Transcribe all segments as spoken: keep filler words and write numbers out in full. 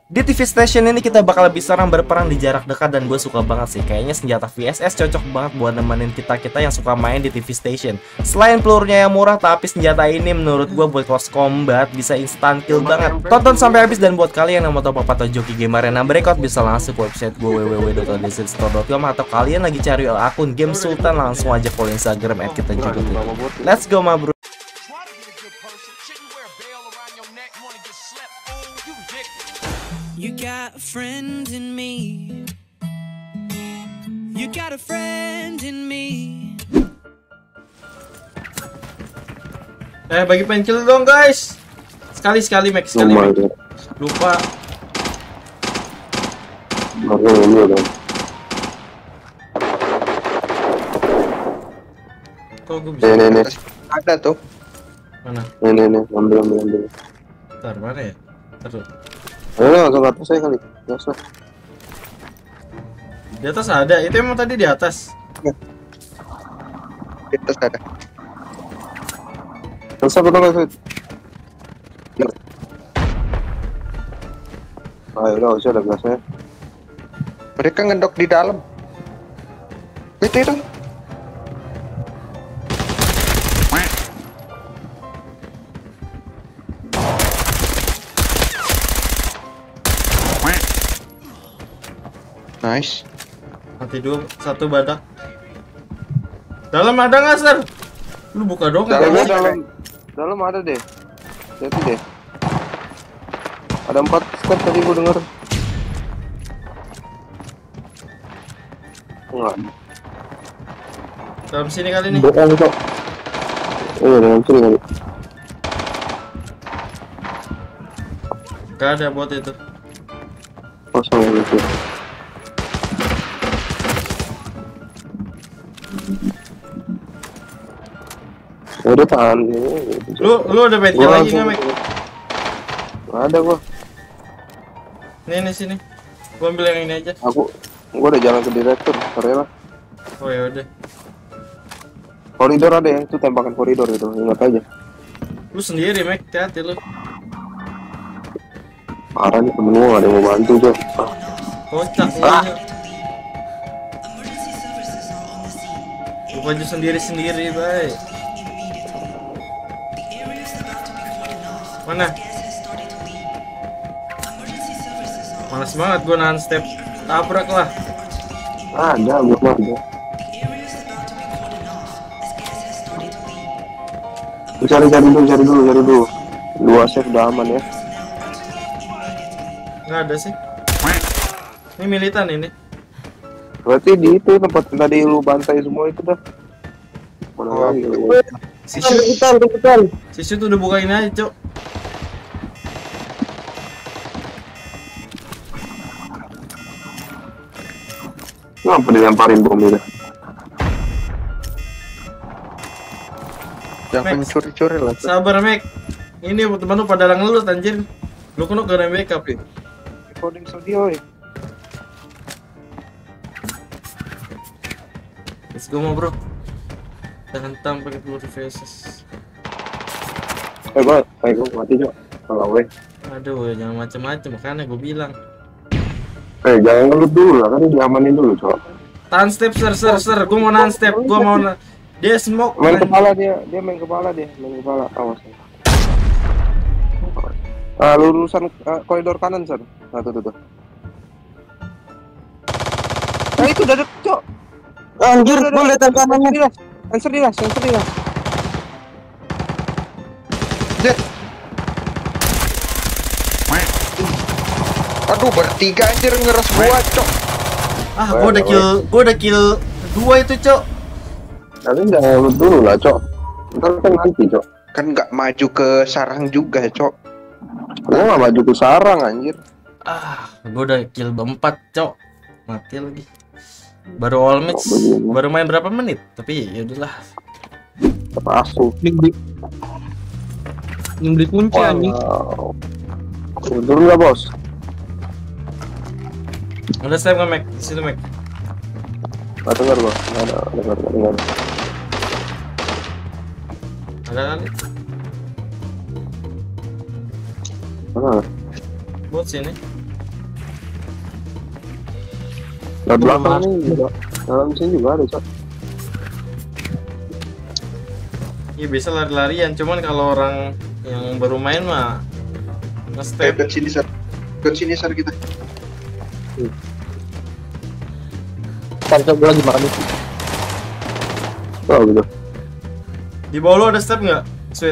Di T V Station ini kita bakal lebih serang berperang di jarak dekat dan gue suka banget sih. Kayaknya senjata V S S cocok banget buat nemenin kita-kita yang suka main di T V Station. Selain pelurunya yang murah, tapi senjata ini menurut gue buat close combat bisa instant kill banget. Tonton sampai habis, dan buat kalian yang mau tahu apa atau joki gamer Arena Breakout bisa langsung ke website gue w w w dot odysseus store dot com, atau kalian lagi cari akun Game Sultan langsung aja follow Instagram at kita juga tuh. Let's go ma bro. You got a friend in me. You got a friend in me. Eh, bagi pencil dong guys. Sekali sekali Max, sekali Max. Lupa. Kok gue bisa? Nih, nih, nih. Ada tuh. Mana? Nih, nih, nih. Ambil, ambil, ambil. Bentar, mana ya? Terus. Ayo, langsung ke atas saya kali. Nggak usah. Di atas ada. Itu emang tadi di atas. Ya. Di atas ada. Nggak usah, betul nggak usah. Ayo, udah usah ada gelasnya. Mereka ngedok di dalam. Itu itu. Nice. Mati dua, satu badak. Dalam ada nggak, Sir? Lu buka dong. Dalam, nggak ada. dalam, dalam ada deh. Jadi deh. Ada empat step tadi gua denger. Enggak. Dalam sini kali nih. Bukan kok. Oh, dalam sini kali. Gak ada bot itu. Kosong gitu. Udah tahan. Lu lu ada bed Gua lagi langsung- nggak, Mek? Nggak ada gua. Nih nih sini. Gua ambil yang ini aja. Aku gua udah jalan ke direktur, sorry lah. Oh ya udah. Koridor ada ya, itu tembakan koridor itu, ingat aja. Lu sendiri, Mek. Hati-hati lu. Parah nih, temen gua nggak ada yang mau bantu, Cok. Ah, Kocak Ah. lu. Lu baju sendiri-sendiri, baik. Mana? Malas banget gua nahan step. Tabrak lah. ada, belum ada. Cari cari dulu, cari dulu, cari dulu. Dua save udah aman ya. Nggak ada sih. Ini militan ini. Berarti di itu tempat yang tadi lu bantai semua itu dah. Mana Oh. lagi? Si Shu, Rebutan, rebutan. si Shu tuh udah buka ini aja, Cok. Kenapa dilemparin bom itu? Jangan Max. curi-curi lah. Sabar, Mek. Ini teman lu pada ngelut anjir. Lu kan gak ada backup ya. Recording studio ya. Let's go, ma bro. Jangan tam pakai peluru V S S. Eh, gua, eh, gua mati, Cok. Kalau gue. Aduh, ya jangan macem-macem, makanya gue bilang. Eh, jangan ngelut dulu lah, kan diamanin dulu, Cok. Tahan step, sir, sir, sir. Gue mau nahan step, gue mau na dia smoke. Main man. kepala dia, dia main kepala dia, main kepala, awas. Ah, lulusan uh, koridor kanan, Sir. Nah, tuh, tuh, tuh. Nah, itu udah deket, Cok. Anjir, gue liat yang kanannya. Answer dia, answer dia. Jet. Aduh, bertiga anjir ngeres gua, Cok. Ah, gue udah kill, gue udah kill dua itu, Cok. Tapi jangan ngelut dulu lah, Cok. Ntar kan nanti, Cok. Kan nggak maju ke sarang juga, Cok. Gua nggak maju ke sarang, anjir. Ah, gue udah kill empat, Cok. Mati lagi. Baru all match, Oh, begini. baru main berapa menit? Tapi ya udahlah. Terpasuk. Yang beli Yang beli kunci anjing. Wow. Turun nggak, Bos? Ada step nggak, Mac? Di situ, Mac. Nggak dengar gua, nggak ada, nggak dengar, nggak dengar. Ada kali. Mana? Bot sini. Di belakang nih juga. Dalam sini juga ada, Cok. Iya bisa lari-larian, cuman kalau orang yang baru main mah Eh, nge-step. ke sini, Sar. Ke sini, Sar, kita. Ntar coba lagi makan itu. Oh, gitu. Di bawah lu ada step nggak? Sweet.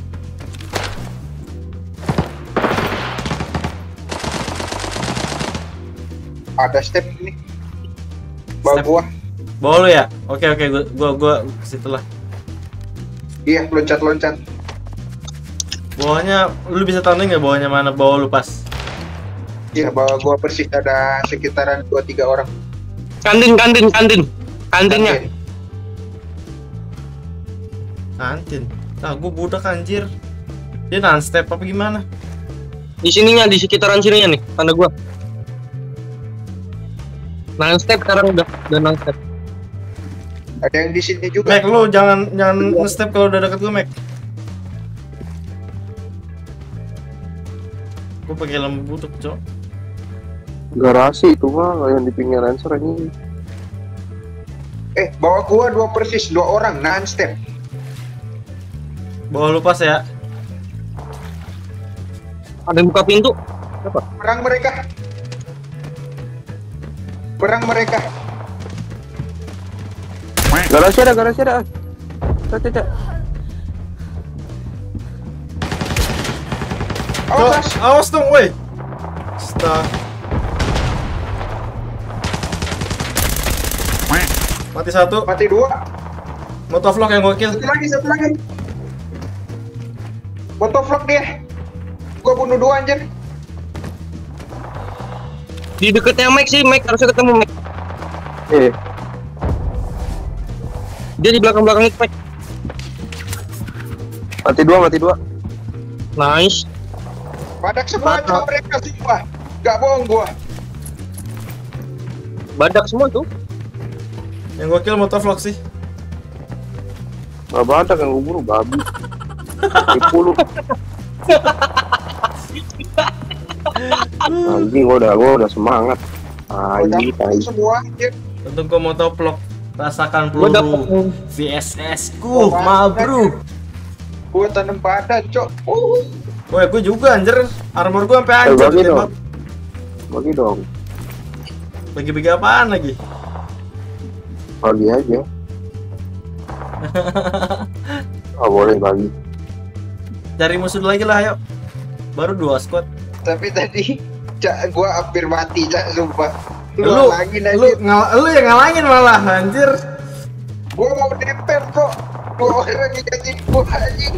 Ada step ini. Bawa Step. gua. Bawah lu ya? Oke oke, gua gua gua ke situ lah. Iya, loncat-loncat. Bawahnya lu bisa tanding nggak bawahnya mana? Bawah lu pas. Iya, bawa gua persis ada sekitaran dua tiga orang. Kantin, kantin, kantin. Kantinnya. Kantin. Kantin. Nah, gua budak anjir. Dia non-step apa gimana? Di sininya, di sekitaran sininya nih, tanda gua. Non step sekarang udah, udah non step. Ada yang di sini juga. Mac, lu jangan jangan nge-step kalau udah deket gua, Mac. Gua pakai lampu butuh, Cok. Garasi itu mah yang di pinggir Lancer ini. Eh, bawa gua dua persis, dua orang non step. Bawah lu pas ya. Ada yang buka pintu. Apa? Perang mereka. Perang mereka. Garasi ada, garasi ada. Cek, cek, cek. Cok, Awas, awas dong, woi. Stop. Mati satu. mati dua. Motovlog yang gua kill. Satu lagi, satu lagi. Motovlog dia. Gua bunuh dua anjir. Di deketnya Mike sih, Mike harusnya ketemu Mike. Eh, Dia di belakang-belakang itu, Mike. mati dua, mati dua. Nice. Badak semua Badak. cuma mereka semua. Gak bohong gua. Badak semua tuh. Yang gua kill motovlog sih. Gak badak yang gua buru, babi. sepuluh. Anjing, gua udah, gua udah semangat. Tai, tai. semua anjir. Untuk gua motovlog. Rasakan Gua dapet peluru V S S ku, ma bro. Gua tanam badan, cok. Uh. Woi, gua juga anjir. Armor gua sampai Eh, hancur bagi ditembak. dong. Bagi dong. Bagi-bagi apaan lagi? Bagi aja. Oh, boleh bagi. Cari musuh lagi lah, ayo. Baru dua squad. Tapi tadi cak gua hampir mati, cak, sumpah. Lu, Lu, lagi lu, anjir. ngal lu yang ngalangin malah, anjir. Gua mau nempel kok. Dua orang dikasih gua anjing.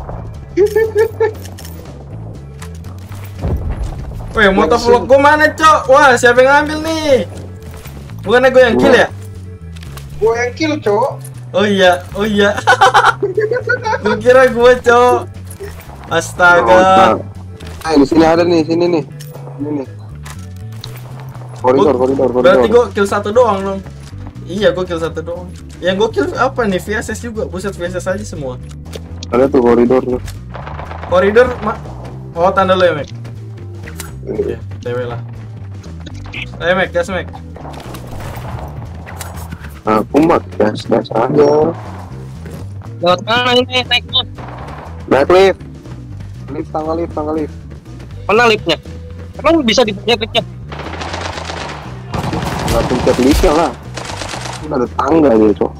Woi, motovlog gua mana, Cok? Wah, siapa yang ngambil nih? Bukannya gua yang kill ya? Gua yang kill, cok. Oh iya, oh iya. Gua kira gua, Cok. Astaga. Ah, di sini ada nih, sini nih. Ini nih. Koridor, Gua- koridor, koridor. Berarti gua kill satu doang dong. Iya, gua kill satu doang. Yang gua kill apa nih? V S S juga. Buset, V S S aja semua. Ada tuh koridor tuh. Koridor, ma oh, tanda lu ya, Mek. Oke, T W lah. Ayo, Mek, gas, Mek. Aku mah gas gas aja. Lewat mana ini naiknya? Naik lift. Lift, tangga lift, tangga lift. Mana liftnya? Emang bisa dipencet liftnya? Nggak pencet liftnya lah. Ini ada tangga dia, cok.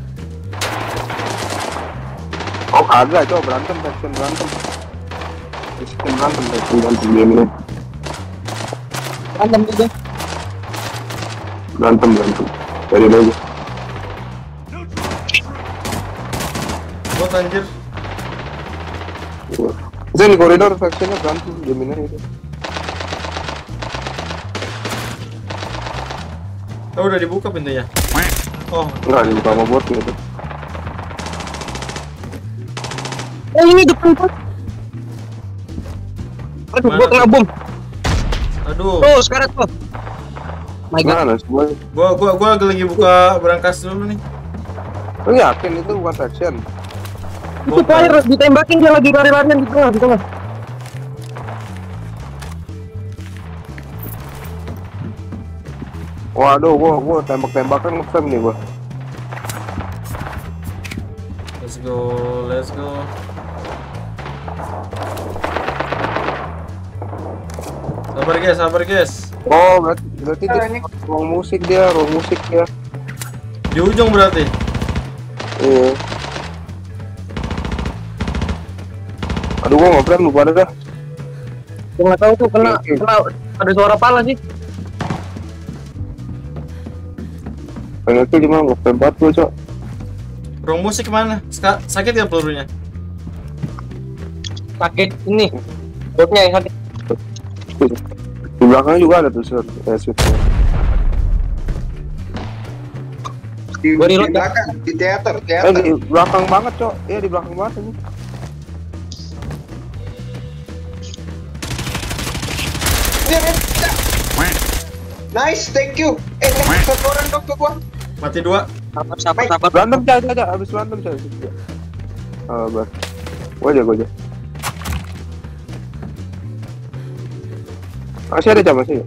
Oh, kagak, cok. Berantem, action berantem. Action berantem, action berantem. Dia minum. Berantem juga. Berantem, berantem. Dari aja. Bot anjir. Sini koridor, factionnya berantem. Dia minum itu. Oh, udah dibuka pintunya. Oh, Enggak, dibuka sama bot gitu. Oh ini depan bot. Aduh, Mana gua kena tuh? bom. aduh. Tuh, sekarang tuh. My god. Mana semua? Gua gua gua lagi buka berangkas dulu nih. Lu yakin itu bukan faction? Itu player ditembakin dia lagi lari-larian di tengah, di tengah. Waduh, gua gua tembak-tembakan nge-frame nih gua. Let's go, let's go. Sabar guys, sabar guys. Oh, berarti berarti dia ruang musik dia, ruang musik dia. Di ujung berarti. Iya. Aduh, gua nge-frame lupa dah. Gua nggak tahu tuh kena Oke. kena ada suara pala sih. Penalti di mana nge-frame banget gua, Cok. Ruang musik kemana? Ska sakit ya pelurunya? Sakit ini. Botnya yang sakit. Di belakang juga ada tuh shoot, eh, shoot. Di, Gua di reload, ya. belakang, di teater, Eh, teater. di belakang banget, Cok. Iya, di belakang banget ini. Dia, dia, dia. Nice, thank you. Eh, satu orang dong ke gua. Mati dua. Sabar sabar sabar. Berantem aja aja, habis berantem aja. Ah, bar. Gua aja, gua aja. Masih ada jam masih.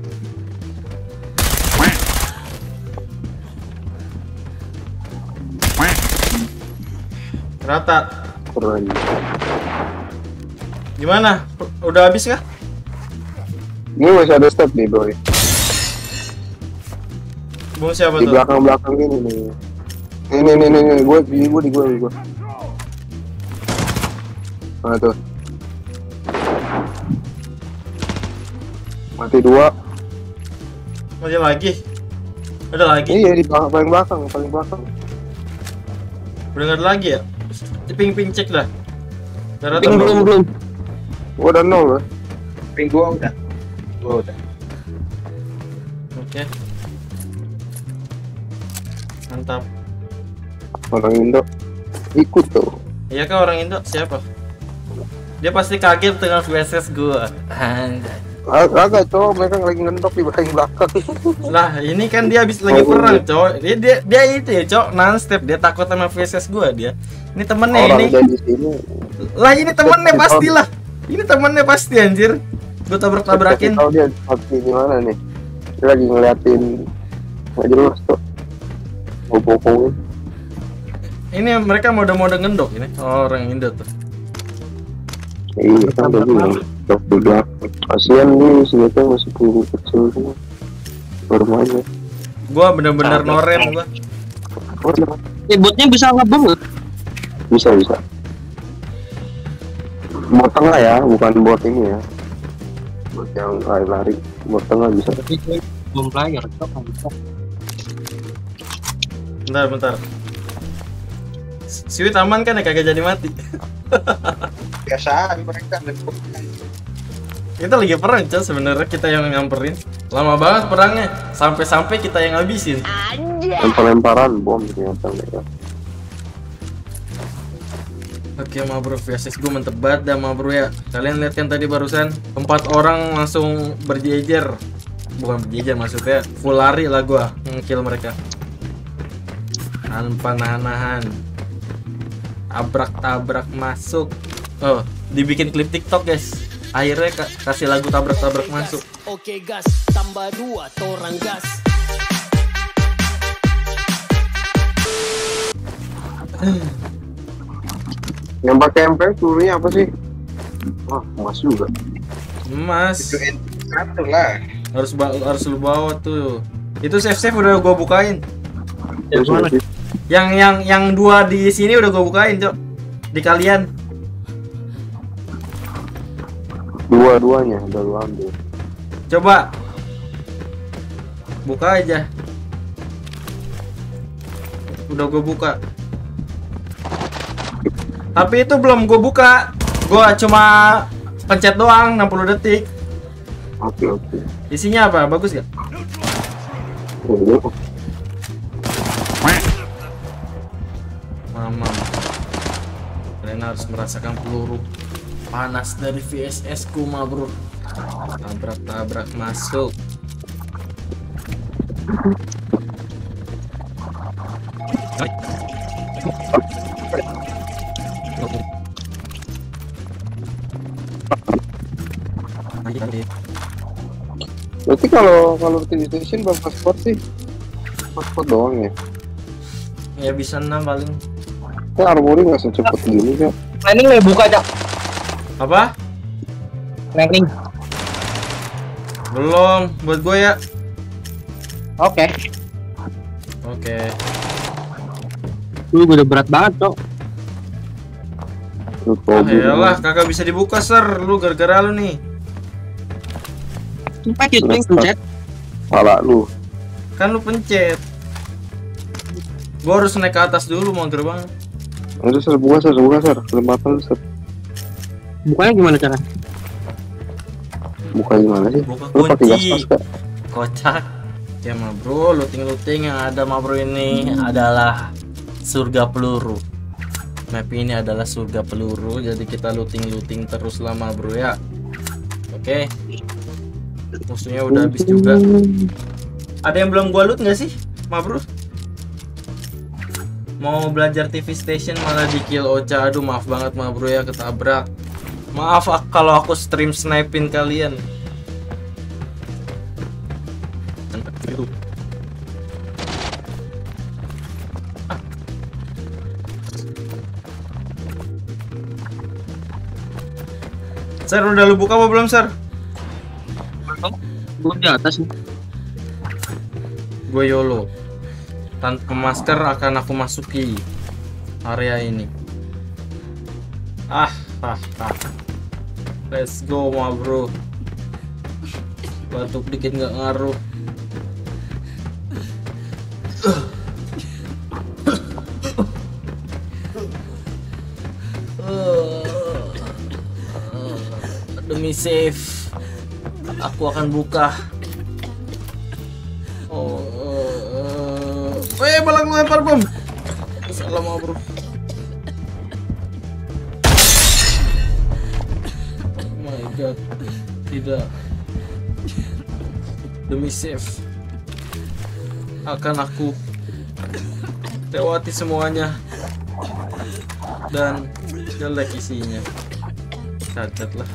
Rata. Keren. Gimana? Udah habis kah? Ini masih ada step nih, boy. Bung siapa Di tuh? belakang-belakang ini nih. Ini nih nih nih, gua di gua di gua di gua. Mana tuh? Mati dua. Masih lagi? Ada lagi? Iya, di belakang paling belakang, paling belakang. Udah nggak ada lagi ya? Ping-ping cek dah. Darah Belum belum belum. Gua udah nol loh. Ping gua udah. Gua udah. Oke. Mantap. Orang Indo ikut tuh. Iya kah orang Indo? Siapa? Dia pasti kaget dengan V S S gua. Anjay. Agak cowok, mereka lagi ngendok di belakang belakang. Lah, ini kan dia habis lagi Oh, perang, iya. cowok. Dia, dia dia itu ya, cowok, non-step. Dia takut sama V S S gua dia. Ini temennya Orang ini. dari sini. Lah, ini temennya pastilah. Ini temennya pasti anjir. Gua tabrak-tabrakin. Tahu dia seperti gimana nih? Dia lagi ngeliatin nggak jelas tuh. Gua pokoknya. Ini mereka mode-mode ngendok ini. Oh, orang Indo tuh. Iya kan udah bilang. Dok di belakang. Kasian nih, sebetulnya masih peluru kecil semua. Bermainnya. Gua bener-bener norem gua. Oh, iya. Eh botnya bisa ngebom nggak? Bisa bisa. Bot tengah ya, bukan bot ini ya. Bot yang lari-lari. Bot tengah bisa. Belum player. Cok, nggak bisa. Bentar, bentar. Siwit aman kan ya, kagak jadi mati. Biasaan mereka. Kita lagi perang, Cok, sebenarnya kita yang nyamperin. Lama banget perangnya, sampai-sampai kita yang ngabisin. Lempar-lemparan bom ternyata mereka. Oke, ma bro, V S S gue mantep banget dah, ma bro ya. Kalian lihat kan tadi barusan empat orang langsung berjejer. Bukan berjejer maksudnya, full lari lah gua nge-kill mereka. Tanpa nahan-nahan. Tabrak-tabrak masuk. Oh, dibikin klip TikTok, guys. Akhirnya ka- kasih lagu tabrak-tabrak masuk. Oke gas, tambah dua, torang gas. Yang pakai M P pelurunya apa sih? Wah, emas juga. Emas. Itu satu lah. Harus ba- harus lu bawa tuh. Itu save-save udah gua bukain. Terus nanti Yang yang yang dua di sini udah gua bukain, Cok. Di kalian. dua-duanya udah lu ambil. Coba buka aja. Udah gue buka. Tapi itu belum gue buka. Gue cuma pencet doang enam puluh detik. Oke oke. Isinya apa? Bagus gak? Oh, Mama. Kalian harus merasakan peluru panas dari V S S ku, ma bro. Tabrak-tabrak masuk. berarti Tapi kalau kalau T V Station berapa sport sih? empat sport doang ya. Ya bisa enam paling. Kan armory nggak secepat gini kan? Planning nih buka aja. Apa? Planning. Belum, buat gue ya. Oke. Oke. Lu udah berat banget, Cok. Ah, yalah, kakak bisa dibuka, Sir. Lu gara-gara lu nih. Pakai link pencet. Pala lu. Kan lu pencet. Gua harus naik ke atas dulu mau gerbang. Udah ser buka ser buka ser kelempatan ser. Bukanya gimana cara? Buka gimana sih? Buka Lu pakai gas kunci. pas gak? Kocak. Ya mah bro, looting-looting yang ada mah bro ini adalah surga peluru. Map ini adalah surga peluru, jadi kita looting-looting terus lama bro ya. Oke. Musuhnya udah habis juga. Ada yang belum gua loot nggak sih, ma bro? Mau belajar T V Station malah di kill Ocha. Aduh maaf banget ma bro ya, ketabrak. Maaf ak- kalau aku stream sniping kalian. Sir, udah lu buka apa belum, Sir? Gue di atas nih. Gue YOLO. Tanpa masker akan aku masuki area ini. Ah, ah, ah. Let's go, ma bro. Batuk dikit nggak ngaruh. Demi save, aku akan buka. Oh, uh, eh, malah ngelempar bom. Salah ma bro. Oh my god, tidak. Demi save, akan aku lewati semuanya dan jelek isinya. Cacat lah.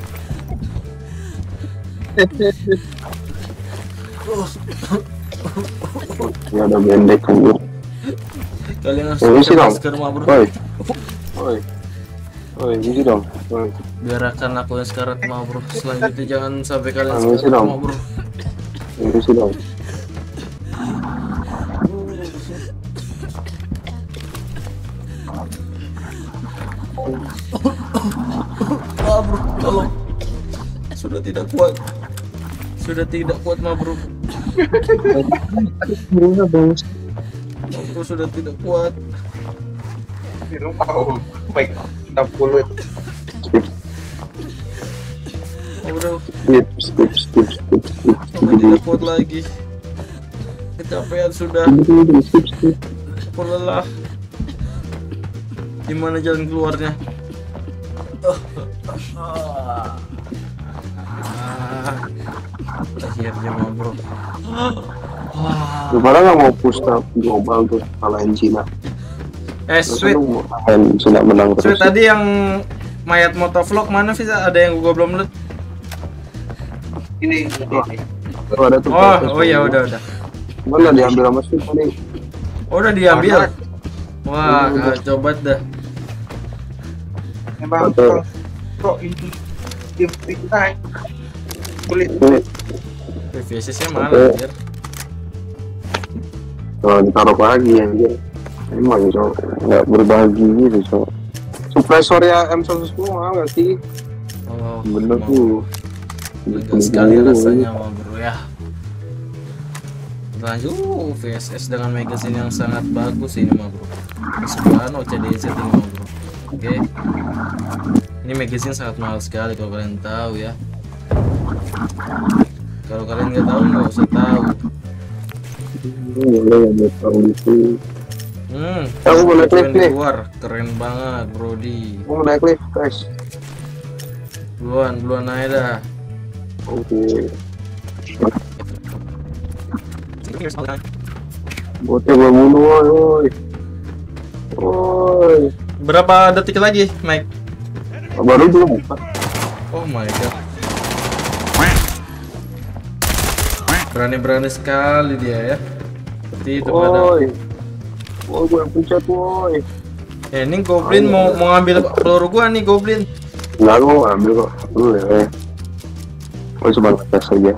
Ya ada bendek anjir. Kalian harus Oh, isi pakai dong. masker ma bro. Oi. Oi. Oi, isi dong. Oi. Biarkan aku yang sekarat ma bro. Selanjutnya jangan sampai kalian Ah, isi sekarat dong. ma bro. Isi dong. Ma bro, tolong. Sudah tidak kuat. Sudah tidak kuat ma bro. Burunya bos. Ma bro sudah tidak kuat. Di rumah, oh, baik, enam puluh. Ma bro, Skip, skip, skip, skip, skip. sudah tidak kuat lagi. Kecapean sudah. Skip, skip. Aku lelah. Gimana jalan keluarnya? Ah. Akhirnya ma bro. Lu pada nggak mau push up global tuh kalahin Cina. Eh Terus sweet, lu mau kalahin Cina menang sweet terus. tadi yang mayat motovlog mana Visa? Ada yang gua belum loot. Ini, ini, ini. Tuh ada tuh. Oh, proses oh ya tuh. udah udah. Mana diambil sama sih tadi? Oh, udah diambil. Wah, kacau banget dah. Emang Betul. bro, ini tim kita kulit. Ini V V S-nya mana anjir? oh, ditaruh lagi anjir. Emang cowok nggak berbagi gitu cowok. Suppressor ya M seratus sepuluh mahal nggak sih? Oh, Bener mau- tuh. lega sekali rasanya ma bro ya. Lanjut, uh, V S S dengan magazine yang sangat bagus ini ma bro. Kesukaan O C D Z ini ma bro. Oke. Ini magazine sangat mahal sekali kalau kalian tahu ya. Kalau kalian nggak tahu nggak usah tahu. Boleh ya tahu itu. Hmm. Aku mau naik lift Keren di nih. luar, keren banget Brody. Mau naik lift guys. Duluan, duluan aja dah. Oke. Botnya gua bunuh woi. Woi. Berapa detik lagi, Mike? Baru juga buka. Oh my god. Berani-berani sekali dia ya. Seperti itu pada. Woi. Woi, gue yang pencet woi. Eh, ini goblin mau mau ngambil peluru gua nih goblin. Enggak, gue mau ambil kok. Dulu ya. Gue cuma ngetes aja.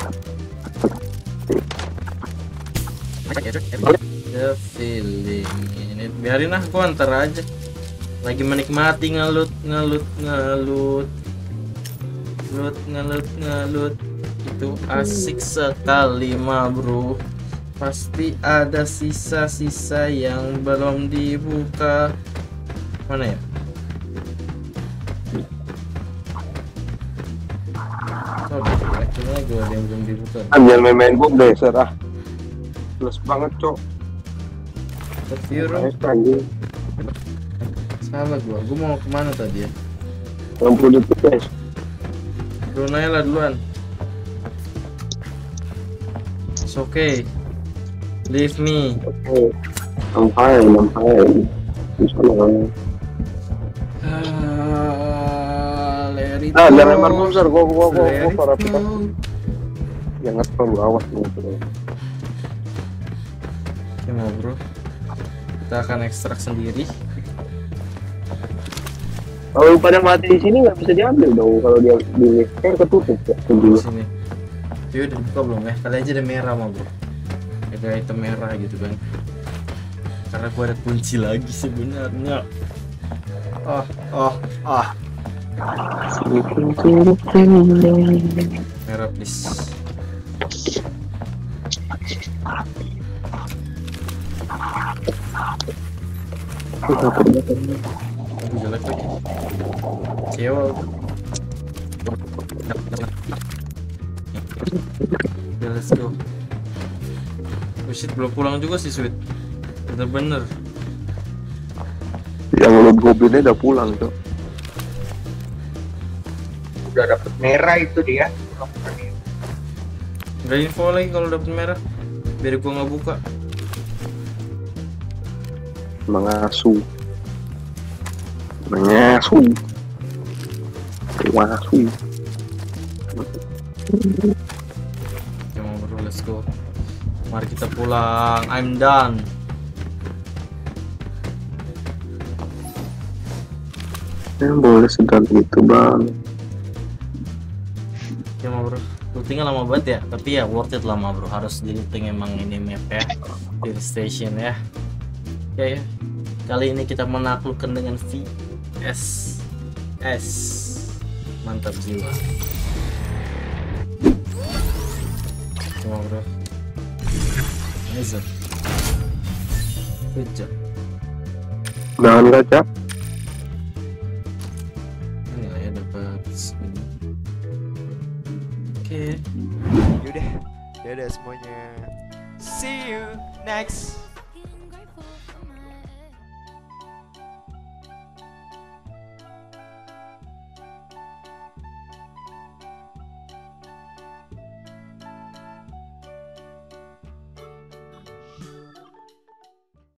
The feeling ini biarin lah, gua antar aja. Lagi menikmati ngelut ngelut ngelut ngelut ngelut ngelut itu asik sekali mah bro. Pasti ada sisa-sisa yang belum dibuka. Mana ya? Oh, akhirnya gue ada yang belum dibuka. Ambil main-main bom deh, serah. Plus banget, cok. Terfiru. Nice anjing. Salah gua. Gua mau kemana tadi ya? enam puluh detik, guys. Brunei lah duluan. It's okay. Leave me. Oke. I'm fine, I'm fine. Bisa lah. Ah, let it Ah, go. jangan lempar bom, Sar. Gua gua gua Let gua it para go. kita. Yang ngetrol gua awas nih, bro. Oke, mau bro. Kita akan ekstrak sendiri. Kalau pada mati di sini nggak bisa diambil dong. Kalau dia di kan ketutup ya. Di sini. Dia udah buka belum ya? Kali aja ada merah mah bro. Ada item merah gitu kan. Karena gua ada kunci lagi sebenarnya. Ah, ah, ah. Merah please. Aduh jelek lagi. Kecewa. Udah, let's go. Oh shit, belum pulang juga sih Sweet. Bener-bener. Yang loot goblinnya udah pulang tuh. Udah dapet merah itu dia. Gak info lagi kalau dapet merah. Biar gua nggak buka. Mengasuh. Mengasuh. Mengasuh. Come on bro, let's go. Mari kita pulang. I'm done. Ya, boleh sedang itu bang. Cuma bro, lootingnya lama banget ya, tapi ya worth it lama bro. Harus di looting emang ini map ya, di station ya. Ya ya, kali ini kita menaklukkan dengan V S S. Mantap jiwa. Cuma bro, nice. Good job. Jangan kaca. Ini lah ya dapat segini. Oke. Yaudah, dadah semuanya. See you next